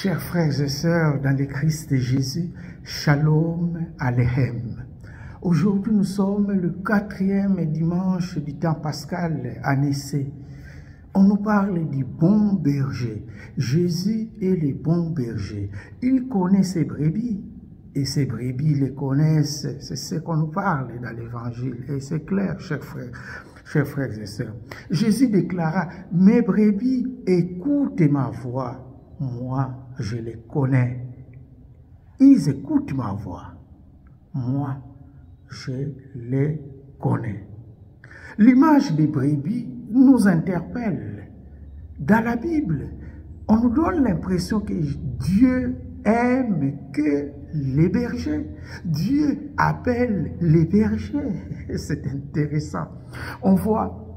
Chers frères et sœurs dans le Christ de Jésus, Shalom Aleichem. Aujourd'hui, nous sommes le 4e dimanche du temps pascal à Nicée. On nous parle du bon berger. Jésus est le bon berger. Il connaît ses brebis et ses brebis les connaissent. C'est ce qu'on nous parle dans l'évangile et c'est clair, chers frères et sœurs. Jésus déclara, « Mes brebis écoutent ma voix. Moi, je les connais. Ils écoutent ma voix. Moi, je les connais. » L'image des brebis nous interpelle. Dans la Bible, on nous donne l'impression que Dieu aime que les bergers. Dieu appelle les bergers. C'est intéressant. On voit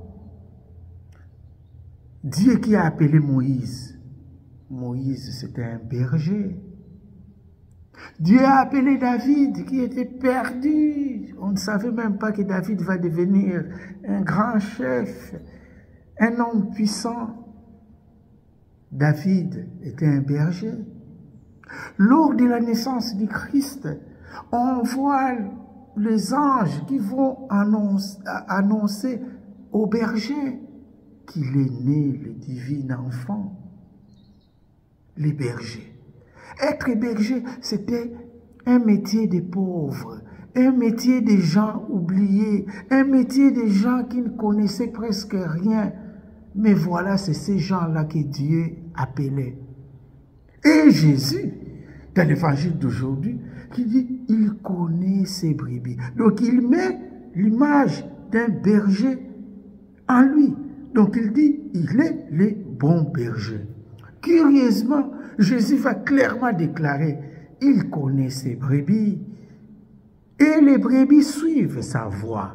Dieu qui a appelé Moïse. Moïse, c'était un berger. Dieu a appelé David, qui était perdu. On ne savait même pas que David va devenir un grand chef, un homme puissant. David était un berger. Lors de la naissance du Christ, on voit les anges qui vont annoncer au berger qu'il est né le divin enfant. Les bergers. Être berger, c'était un métier des pauvres, un métier des gens oubliés, un métier des gens qui ne connaissaient presque rien. Mais voilà, c'est ces gens-là que Dieu appelait. Et Jésus, dans l'évangile d'aujourd'hui, qui dit, il connaît ses brebis. Donc il met l'image d'un berger en lui. Donc il dit, il est le bon berger. Curieusement, Jésus va clairement déclarer, il connaît ses brebis et les brebis suivent sa voix.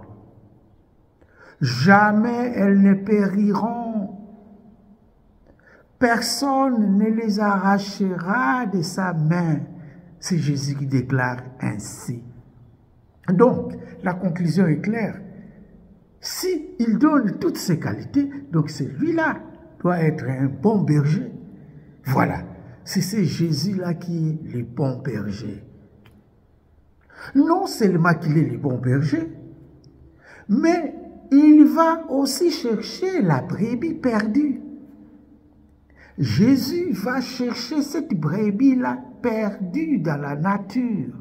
Jamais elles ne périront. Personne ne les arrachera de sa main. C'est Jésus qui déclare ainsi. Donc, la conclusion est claire. Si il donne toutes ses qualités, donc celui-là doit être un bon berger. Voilà, c'est Jésus-là qui est le bon berger. Non seulement qu'il est le bon berger, mais il va aussi chercher la brebis perdue. Jésus va chercher cette brebis-là perdue dans la nature.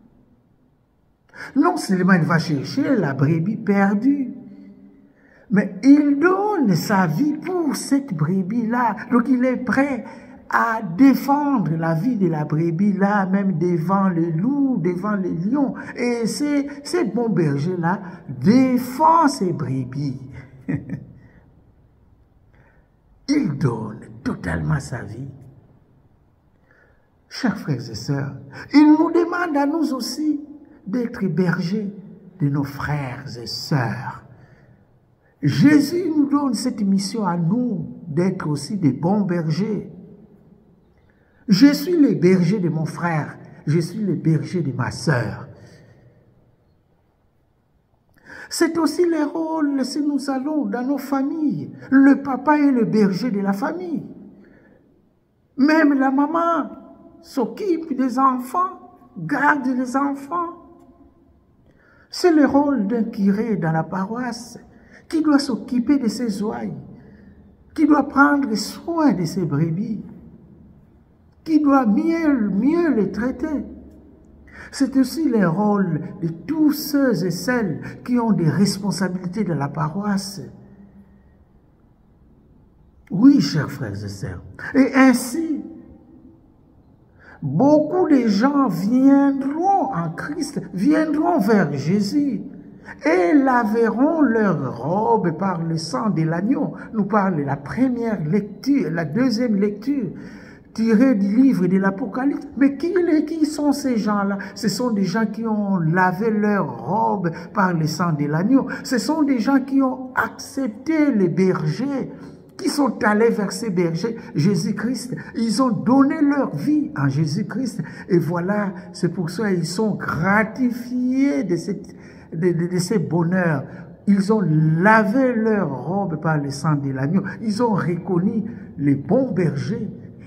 Non seulement il va chercher la brebis perdue, mais il donne sa vie pour cette brebis-là. Donc il est prêt à défendre la vie de la brebis là, même devant les loups, devant les lions. Et ce bon berger-là défend ses brebis. Il donne totalement sa vie. Chers frères et sœurs, il nous demande à nous aussi d'être bergers de nos frères et sœurs. Jésus nous donne cette mission à nous d'être aussi des bons bergers. Je suis le berger de mon frère, je suis le berger de ma sœur. C'est aussi le rôle, si nous allons dans nos familles. Le papa est le berger de la famille. Même la maman s'occupe des enfants, garde les enfants. C'est le rôle d'un curé dans la paroisse qui doit s'occuper de ses ouailles, qui doit prendre soin de ses brebis, qui doit mieux les traiter. C'est aussi le rôle de tous ceux et celles qui ont des responsabilités de la paroisse. Oui, chers frères et sœurs. Et ainsi, beaucoup de gens viendront en Christ, viendront vers Jésus et laveront leurs robes par le sang de l'agneau. Nous parle la première lecture, la deuxième lecture, tiré du livre de l'Apocalypse. Mais qui sont ces gens-là? Ce sont des gens qui ont lavé leurs robes par le sang de l'agneau. Ce sont des gens qui ont accepté les bergers, qui sont allés vers ces bergers, Jésus-Christ. Ils ont donné leur vie en Jésus-Christ. Et voilà, c'est pour ça qu'ils sont gratifiés de ces bonheurs. Ils ont lavé leurs robes par le sang de l'agneau. Ils ont reconnu les bons bergers,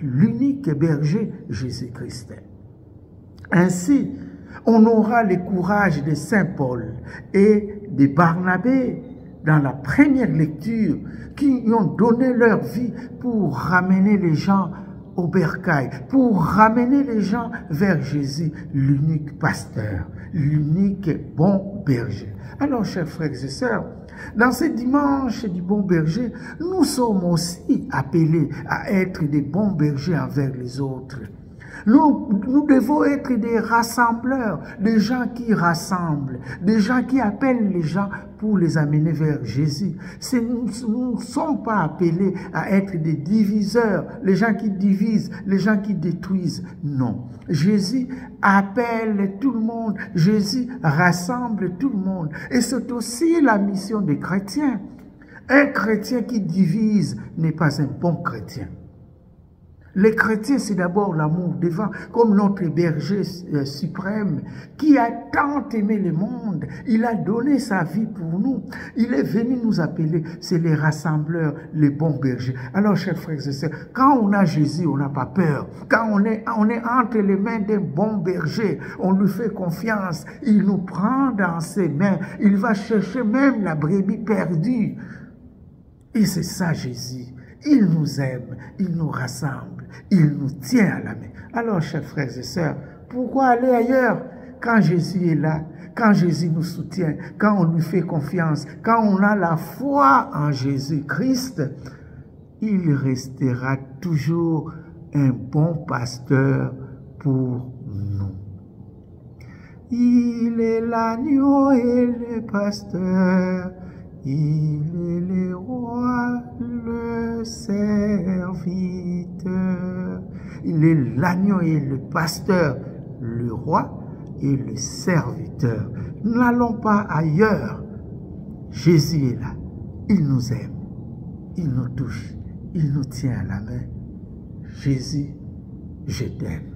l'unique berger Jésus-Christ. Ainsi, on aura le courage de Saint Paul et de Barnabé dans la première lecture qui ont donné leur vie pour ramener les gens au bercail, pour ramener les gens vers Jésus, l'unique pasteur, l'unique bon berger. Alors, chers frères et sœurs, dans ce dimanche du bon berger, nous sommes aussi appelés à être des bons bergers envers les autres. Nous devons être des rassembleurs, des gens qui rassemblent, des gens qui appellent les gens pour les amener vers Jésus. Nous ne sommes pas appelés à être des diviseurs, les gens qui divisent, les gens qui détruisent. Non. Jésus appelle tout le monde, Jésus rassemble tout le monde. Et c'est aussi la mission des chrétiens. Un chrétien qui divise n'est pas un bon chrétien. Les chrétiens, c'est d'abord l'amour devant, comme notre berger suprême, qui a tant aimé le monde. Il a donné sa vie pour nous. Il est venu nous appeler. C'est les rassembleurs, les bons bergers. Alors, chers frères et sœurs, quand on a Jésus, on n'a pas peur. Quand on est entre les mains d'un bon berger, on lui fait confiance. Il nous prend dans ses mains. Il va chercher même la brebis perdue. Et c'est ça, Jésus. Il nous aime, il nous rassemble, il nous tient à la main. Alors, chers frères et sœurs, pourquoi aller ailleurs quand Jésus est là, quand Jésus nous soutient, quand on lui fait confiance, quand on a la foi en Jésus-Christ, il restera toujours un bon pasteur pour nous. Il est l'agneau et le pasteur. Il est le roi, le serviteur. Il est l'agneau et le pasteur, le roi et le serviteur. Nous n'allons pas ailleurs. Jésus est là. Il nous aime. Il nous touche. Il nous tient à la main. Jésus, je t'aime.